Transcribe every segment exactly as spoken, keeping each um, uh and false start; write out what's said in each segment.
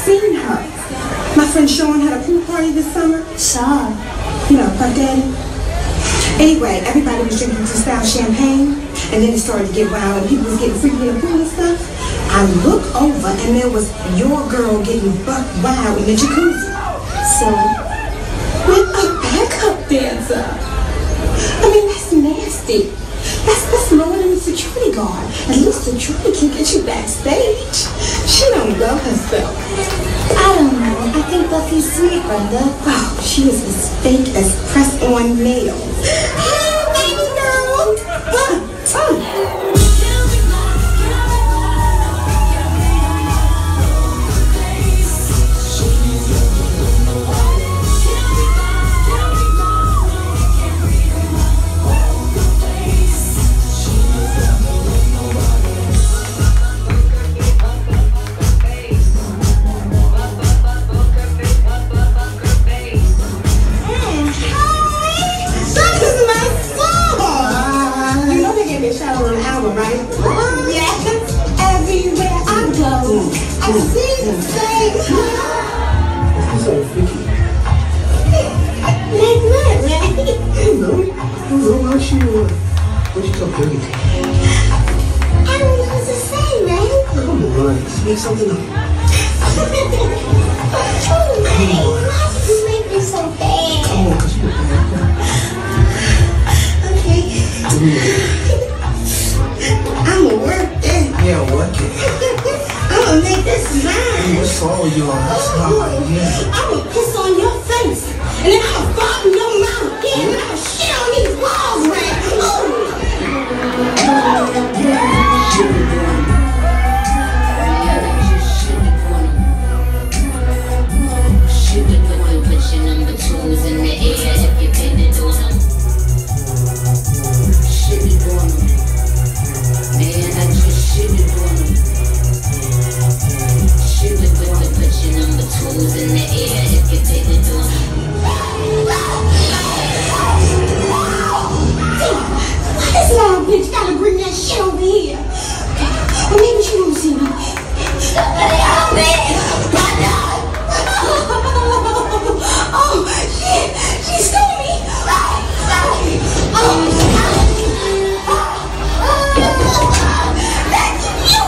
seen her. My friend Sean had a pool party this summer. Sean? You know, her daddy. Anyway, everybody was drinking Cristal champagne, and then it started to get wild, and people was getting freaky in the pool and stuff. I looked over, and there was your girl getting buck wild in the jacuzzi. So, with a backup dancer. I mean, that's nasty. That's, that's lower than the security guard. At least security can get you backstage. She don't love herself. I don't know. I think Buffy's sweet, Brenda. Oh, she is as fake as press-on nails. Hey, baby girl. Uh, uh. I see the same. That's so freaky. Like what, right? No, no, why she, uh, why she so pretty? I don't know what to say, right? Come on, make something up. Oh, man, why did you make me so bad? Come on, cause you're okay. I'ma work it. Yeah, work it. I'm gonna make this mine. What's wrong with you? That's not idea. I'm gonna piss on your face, and then I'm gonna fart in your mouth again, and I'm gonna shit on these walls, man. Oh. Put your number twos in the air if you pay the door. Shit it on them. Man, I just shit it on them. Shit it with the put your number twos in the air if you pay the door. Why this long bitch gotta bring that shit over here? Or maybe she won't see me. Somebody help me! Brenda! Oh, shit! She stole me! Oh, that's you!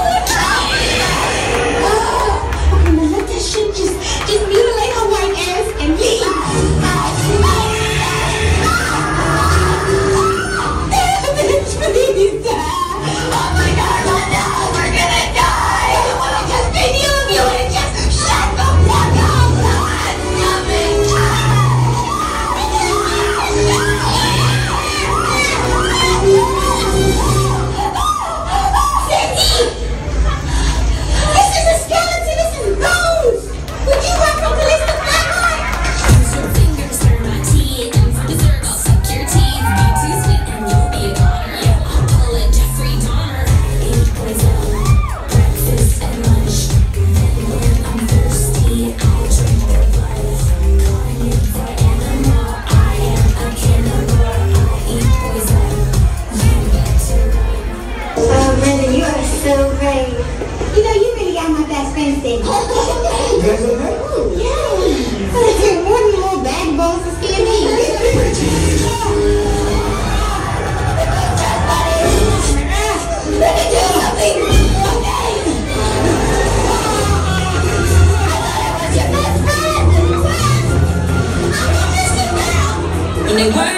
I'm gonna let that shit just, just mutilate her white ass and leave. Please die! Oh my God, Brenda! We're gonna die! It would have just been you if you would have just shut the fuck up! Stop it! Cindy! This is a skeleton! This is bones! Would you like the police to flatline? Use your fingers through my teeth and from dessert I'll suck your teeth. Be too sweet and you'll be a goner. Yeah, I'll call it Jeffrey Dahmer. Eight poison, breakfast and lunch. Then when I'm thirsty, I'll drink their blood. Carnivore animal, I am a cannibal. I eat poison. You better run. Oh, Brenda, you are so great. You know, you really got my best friend Cindy. You guys okay? Yeah. More than little backbones to scare me. Let me do something. Okay. I thought I was your best friend. I'm a missing girl. When they were